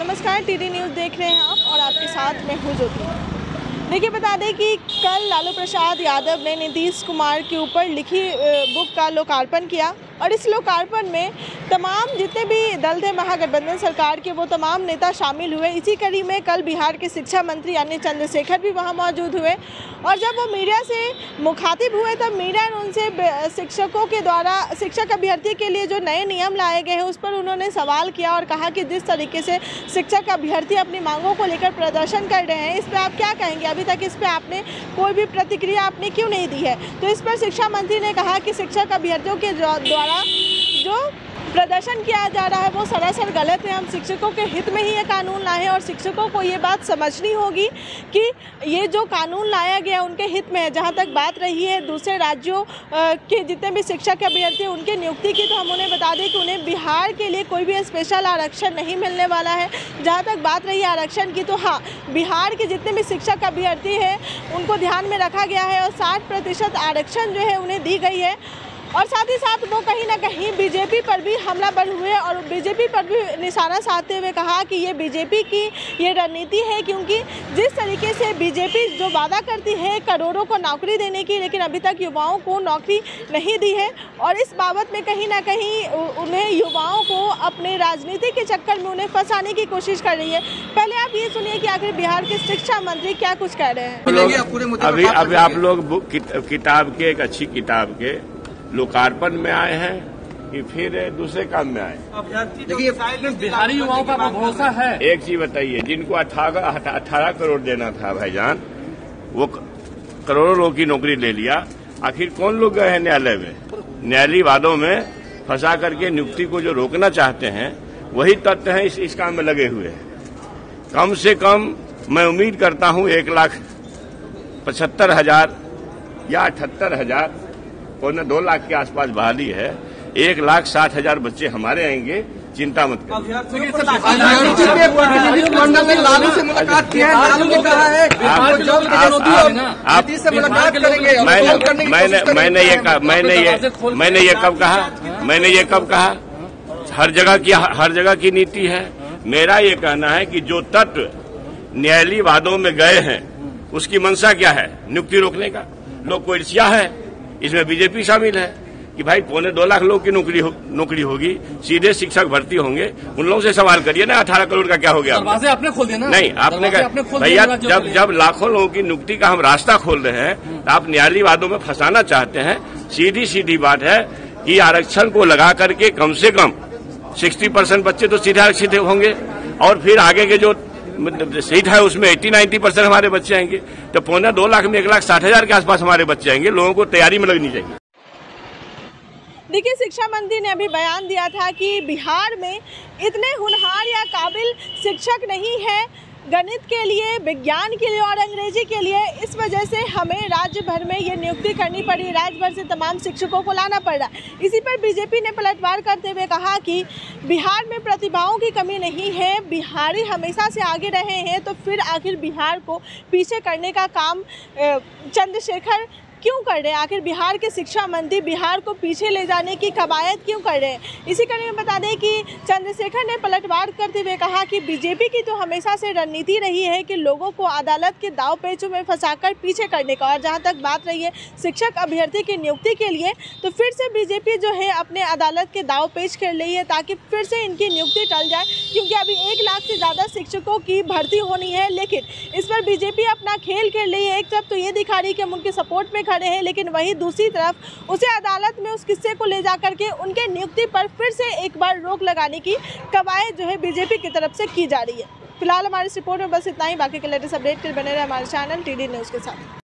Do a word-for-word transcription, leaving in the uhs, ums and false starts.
नमस्कार, TD news देख रहे हैं आप और आपके साथ मैं हूँ ज्योति। देखिए, बता दें कि कल लालू प्रसाद यादव ने नीतीश कुमार के ऊपर लिखी बुक का लोकार्पण किया और इस लोकार्पण में तमाम जितने भी दल थे महागठबंधन सरकार के, वो तमाम नेता शामिल हुए। इसी कड़ी में कल बिहार के शिक्षा मंत्री यानी चंद्रशेखर भी वहां मौजूद हुए और जब वो मीडिया से मुखातिब हुए तब मीडिया ने उनसे शिक्षकों के द्वारा शिक्षक अभ्यर्थी के लिए जो नए नियम लाए गए हैं उस पर उन्होंने सवाल किया और कहा कि जिस तरीके से शिक्षक अभ्यर्थी अपनी मांगों को लेकर प्रदर्शन कर रहे हैं, इस पर आप क्या कहेंगे? अभी तक इस पर आपने कोई भी प्रतिक्रिया आपने क्यों नहीं दी है? तो इस पर शिक्षा मंत्री ने कहा कि शिक्षक अभ्यर्थियों के द्वारा जो प्रदर्शन किया जा रहा है वो सरासर गलत है। हम शिक्षकों के हित में ही ये कानून लाए हैं और शिक्षकों को ये बात समझनी होगी कि ये जो कानून लाया गया उनके हित में है। जहाँ तक बात रही है दूसरे राज्यों के जितने भी शिक्षक अभ्यर्थी उनके नियुक्ति की, तो हम उन्हें बता दें कि उन्हें बिहार के लिए कोई भी स्पेशल आरक्षण नहीं मिलने वाला है। जहाँ तक बात रही आरक्षण की, तो हाँ, बिहार के जितने भी शिक्षक अभ्यर्थी हैं उनको ध्यान में रखा गया है और साठ प्रतिशत आरक्षण जो है उन्हें दी गई है। और साथ ही साथ वो कहीं ना कहीं बीजेपी पर भी हमलावर हुए और बीजेपी पर भी निशाना साधते हुए कहा कि ये बीजेपी की ये रणनीति है, क्योंकि जिस तरीके से बीजेपी जो वादा करती है करोड़ों को नौकरी देने की, लेकिन अभी तक युवाओं को नौकरी नहीं दी है और इस बाबत में कहीं ना कहीं उन्हें युवाओं को अपने राजनीति के चक्कर में उन्हें फंसाने की कोशिश कर रही है। पहले आप ये सुनिए कि आखिर बिहार के शिक्षा मंत्री क्या कुछ कह रहे हैं। अभी अभी आप लोग किताब के एक अच्छी किताब के लोकार्पण में आए हैं कि फिर दूसरे काम में आए? देखिए, बिहारी युवाओं का भरोसा है। एक चीज बताइए, जिनको अठारह अठारह करोड़ देना था भाईजान, वो करोड़ों लोगों की नौकरी ले लिया। आखिर कौन लोग गए हैं न्यायालय में? न्यायालयी वादों में फंसा करके नियुक्ति को जो रोकना चाहते हैं वही तथ्य हैं इस, इस काम में लगे हुए हैं। कम से कम मैं उम्मीद करता हूं एक लाख पचहत्तर हजार या अठहत्तर हजार पौने दो लाख के आसपास बहाली है। एक लाख साठ हजार बच्चे हमारे आएंगे, चिंता मत करिए। मंडल ने लालू से मुलाकात की है, लालू ने कहा है नीतीश से मुलाकात करेंगे। मैंने मैंने ये मैंने ये मैंने ये कब कहा मैंने ये कब कहा हर जगह की हर जगह की नीति है। मेरा ये कहना है कि जो तत्व न्यायालयी वादों में गए हैं उसकी मंशा क्या है? नियुक्ति रोकने का। लोग को ईर्ष्या है, इसमें बीजेपी शामिल है कि भाई पौने दो लाख लोगों की नौकरी हो, नौकरी होगी, सीधे शिक्षक भर्ती होंगे। उन लोगों से सवाल करिए ना, अठारह करोड़ का क्या हो गया? दरवाजे आपने खोल दिया ना? नहीं, आपने कहा भैया, जब जब लाखों लोगों की नियुक्ति का हम रास्ता खोल रहे हैं तो आप न्यायालयी वादों में फंसाना चाहते हैं। सीधी सीधी बात है कि आरक्षण को लगा करके कम से कम सिक्सटी परसेंट बच्चे तो सीधे आरक्षित होंगे और फिर आगे के जो सीट है उसमें अस्सी नब्बे परसेंट हमारे बच्चे आएंगे। तो पौने दो लाख में एक लाख साठ हजार के आसपास हमारे बच्चे आएंगे। लोगों को तैयारी में लगनी चाहिए। देखिए, शिक्षा मंत्री ने अभी बयान दिया था कि बिहार में इतने होनहार या काबिल शिक्षक नहीं है गणित के लिए, विज्ञान के लिए और अंग्रेजी के लिए। इस वजह से हमें राज्य भर में ये नियुक्ति करनी पड़ी, राज्य भर से तमाम शिक्षकों को लाना पड़ रहा। इसी पर बीजेपी ने पलटवार करते हुए कहा कि बिहार में प्रतिभाओं की कमी नहीं है, बिहारी हमेशा से आगे रहे हैं, तो फिर आखिर बिहार को पीछे करने का काम चंद्रशेखर क्यों कर रहे हैं? आखिर बिहार के शिक्षा मंत्री बिहार को पीछे ले जाने की कवायद क्यों कर रहे हैं? इसी कड़ी में बता दें कि चंद्रशेखर ने पलटवार करते हुए कहा कि बीजेपी की तो हमेशा से रणनीति रही है कि लोगों को अदालत के दाव पेचों में फंसाकर पीछे करने का। और जहां तक बात रही है शिक्षक अभ्यर्थी की नियुक्ति के लिए, तो फिर से बीजेपी जो है अपने अदालत के दाव पेच कर रही है ताकि फिर से इनकी नियुक्ति टल जाए, क्योंकि अभी एक लाख से ज़्यादा शिक्षकों की भर्ती होनी है। लेकिन इस पर बीजेपी अपना खेल खेल रही है। एक तरफ तो ये दिखा रही है कि हम उनके सपोर्ट में खड़े हैं, लेकिन वहीं दूसरी तरफ उसे अदालत में उस किस्से को ले जाकर के उनके नियुक्ति पर फिर से एक बार रोक लगाने की कवायद जो है बीजेपी की तरफ से की जा रही है। फिलहाल हमारी इस रिपोर्ट में बस इतना ही। बाकी के लेटेस्ट अपडेट के लिए बने रहे हमारे चैनल टीडी न्यूज़ के साथ।